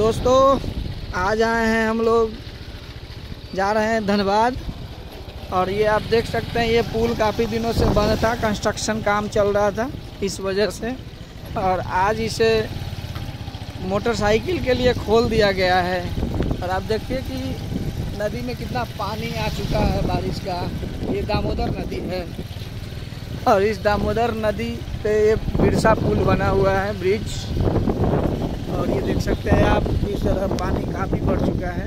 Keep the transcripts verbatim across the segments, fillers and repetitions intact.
दोस्तों आज आए हैं हम लोग, जा रहे हैं धनबाद। और ये आप देख सकते हैं, ये पुल काफ़ी दिनों से बंद था, कंस्ट्रक्शन काम चल रहा था इस वजह से। और आज इसे मोटरसाइकिल के लिए खोल दिया गया है। और आप देखिए कि नदी में कितना पानी आ चुका है बारिश का। ये दामोदर नदी है और इस दामोदर नदी पे ये बिरसा पुल बना हुआ है, ब्रिज। और ये देख सकते हैं आप, इस तरह पानी काफ़ी बढ़ चुका है।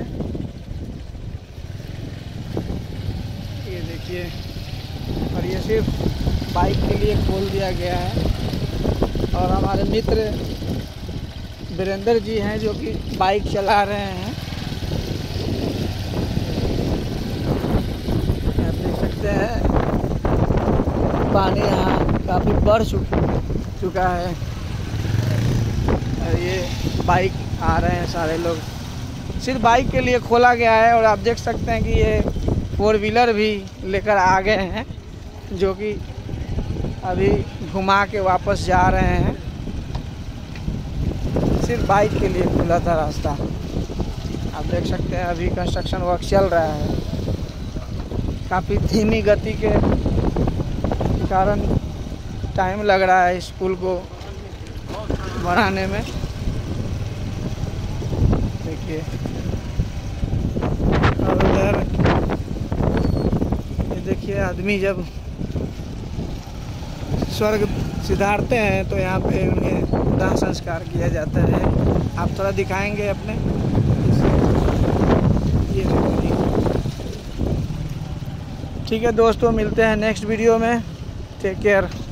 ये देखिए, और ये सिर्फ बाइक के लिए खोल दिया गया है। और हमारे मित्र वीरेंद्र जी हैं जो कि बाइक चला रहे हैं। आप देख सकते हैं पानी यहाँ काफ़ी बढ़ चुका है। और ये बाइक आ रहे हैं सारे लोग, सिर्फ बाइक के लिए खोला गया है। और आप देख सकते हैं कि ये फोर व्हीलर भी लेकर आ गए हैं, जो कि अभी घुमा के वापस जा रहे हैं। सिर्फ बाइक के लिए खुला था रास्ता। आप देख सकते हैं अभी कंस्ट्रक्शन वर्क चल रहा है। काफ़ी धीमी गति के कारण टाइम लग रहा है इस पुल को बनाने में। देखिए, और उधर ये देखिए, आदमी जब स्वर्ग सिधारते हैं तो यहाँ पे उन्हें दाह संस्कार किया जाता है। आप थोड़ा दिखाएंगे अपने, ये ठीक है दोस्तों, मिलते हैं नेक्स्ट वीडियो में। Take care.